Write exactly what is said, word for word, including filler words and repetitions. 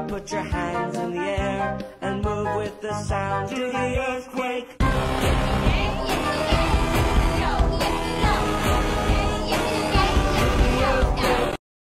put your hands in the air and move with the sound. Do the earthquake.